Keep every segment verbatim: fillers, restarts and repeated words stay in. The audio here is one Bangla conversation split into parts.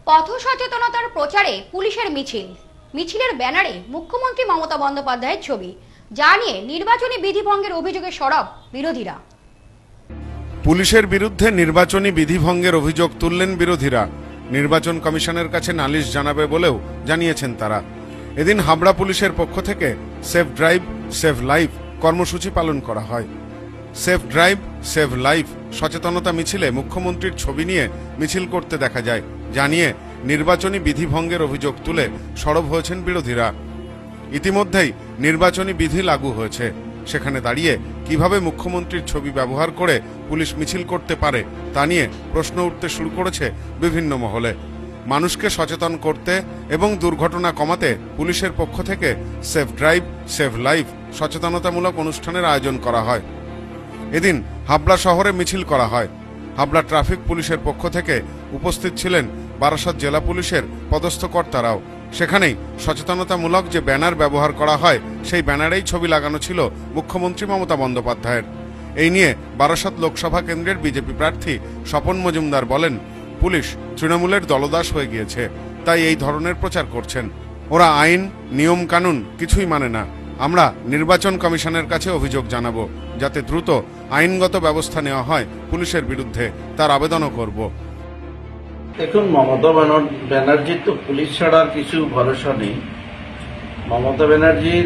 পথ সচেতনতার প্রচারে পুলিশের মিছিল, মিছিলের ব্যানারে মুখ্যমন্ত্রী মমতা বন্দ্যোপাধ্যায়ের ছবি, যা নিয়ে নির্বাচনী বিধিভঙ্গের অভিযোগে সরব বিরোধীরা। পুলিশের বিরুদ্ধে নির্বাচনী বিধিভঙ্গের অভিযোগ তুললেন বিরোধীরা। নির্বাচন কমিশনের কাছে নালিশ জানাবে বলেও জানিয়েছেন তারা। এদিন হাবড়া পুলিশের পক্ষ থেকে সেফ ড্রাইভ সেভ লাইফ কর্মসূচি পালন করা হয়। সেফ ড্রাইভ সেভ লাইফ সচেতনতা মিছিলে মুখ্যমন্ত্রীর ছবি নিয়ে মিছিল করতে দেখা যায়, জানিয়ে নির্বাচনী বিধিভঙ্গের অভিযোগ তুলে সরব হয়েছেন বিরোধীরা। ইতিমধ্যেই নির্বাচনী বিধি লাগু হয়েছে, সেখানে দাঁড়িয়ে কিভাবে মুখ্যমন্ত্রীর ছবি ব্যবহার করে পুলিশ মিছিল করতে পারে তা নিয়ে প্রশ্ন উঠতে শুরু করেছে বিভিন্ন মহলে। মানুষকে সচেতন করতে এবং দুর্ঘটনা কমাতে পুলিশের পক্ষ থেকে সেফ ড্রাইভ সেভ লাইফ সচেতনতামূলক অনুষ্ঠানের আয়োজন করা হয়। এদিন হাবড়া শহরে মিছিল করা হয়। হাবড়া ট্রাফিক পুলিশের পক্ষ থেকে উপস্থিত ছিলেন বারাসাত জেলা পুলিশের পদস্থ কর্তারাও। সেখানেই সচেতনতামূলক যে ব্যানার ব্যবহার করা হয় সেই ব্যানারেই ছবি লাগানো ছিল মুখ্যমন্ত্রী মমতা বন্দ্যোপাধ্যায়ের। এই নিয়ে বারাসাত লোকসভা কেন্দ্রের বিজেপি প্রার্থী স্বপন মজুমদার বলেন, পুলিশ তৃণমূলের দলদাস হয়ে গিয়েছে, তাই এই ধরনের প্রচার করছেন। ওরা আইন নিয়ম কানুন কিছুই মানে না। আমরা নির্বাচন কমিশনের কাছে অভিযোগ জানাবো, যাতে দ্রুত আইনগত ব্যবস্থা নেওয়া হয় পুলিশের বিরুদ্ধে, তার আবেদনও করব। দেখুন, মমতা ব্যানার্জির তো পুলিশ ছাড়ার কিছু ভরসা নেই। মমতা ব্যানার্জির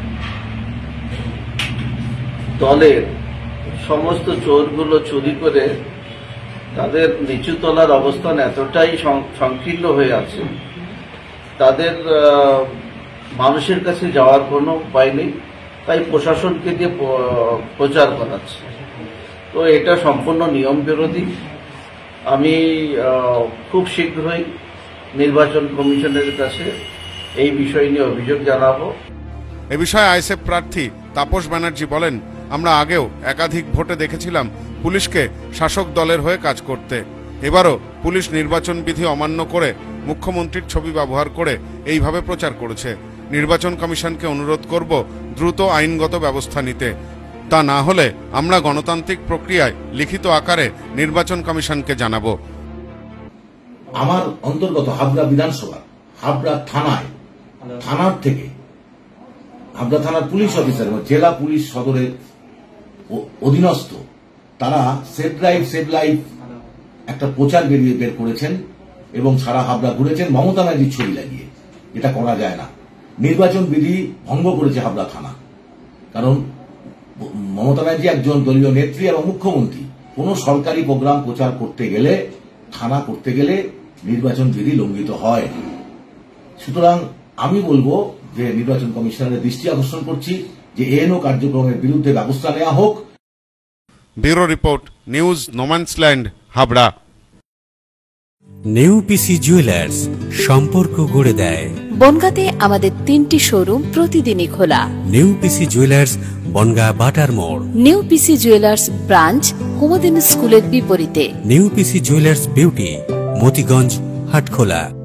দলের সমস্ত চোরগুলো চুরি করে তাদের নিচুতলার অবস্থান এতটাই সংকীর্ণ হয়ে আছে, তাদের মানুষের কাছে যাওয়ার কোনো উপায় নেই, তাই প্রশাসনকে দিয়ে প্রচার করাচ্ছে। তো এটা সম্পূর্ণ নিয়ম বিরোধী। আমি খুব শীঘ্রই নির্বাচন কমিশনের কাছে এই বিষয় নিয়ে অভিযোগ জানাবো। এ বিষয়ে আইএসএফ প্রার্থী তাপস ব্যানার্জি বলেন, আমরা আগেও একাধিক ভোটে দেখেছিলাম পুলিশকে শাসক দলের হয়ে কাজ করতে। এবারও পুলিশ নির্বাচন বিধি অমান্য করে মুখ্যমন্ত্রীর ছবি ব্যবহার করে এইভাবে প্রচার করেছে। নির্বাচন কমিশনকে অনুরোধ করব দ্রুত আইনগত ব্যবস্থা নিতে। তা না হলে আমরা গণতান্ত্রিক প্রক্রিয়ায় লিখিত আকারে নির্বাচন কমিশনকে জানাবো। আমার অন্তর্গত হাবড়া বিধানসভা হাবড়া থানায় থানার থেকে হাবড়া থানার পুলিশ অফিসার এবং জেলা পুলিশ সদরের অধীনস্থ তারা সেভ ড্রাইভ সেভ লাইফ একটা প্রচার বেরিয়ে বের করেছেন এবং সারা হাবড়া ঘুরেছেন মমতা ব্যানার্জির ছবি লাগিয়ে। এটা করা যায় না। নির্বাচন বিধি ভঙ্গ করেছে হাবড়া থানা। কারণ মমতা ব্যানার্জি একজন দলীয় নেত্রী এবং মুখ্যমন্ত্রী। কোন সরকারি প্রোগ্রাম প্রচার করতে গেলে, থানা করতে গেলে নির্বাচন বিধি লঙ্ঘিত হয়। সুতরাং আমি বলবো যে নির্বাচন কমিশনের দৃষ্টি আকর্ষণ করছি যে এএনও কার্যক্রমের বিরুদ্ধে ব্যবস্থা নেওয়া হোক। Bureau report, news no man's land, Habra. Neupisi jewellers, সম্পর্ক গড়ে দেয়। বনগাঁতে আমাদের তিনটি শোরুম প্রতিদিনই খোলা। নেউপিসি জুয়েলার্স, বনগাঁ বাটার মোড়। নেউপিসি জুয়েলার্স ব্রাঞ্চ কুমুদিনী স্কুলের বিপরীতে। Neupisi jewellers beauty, Motiganj, Hatkhola.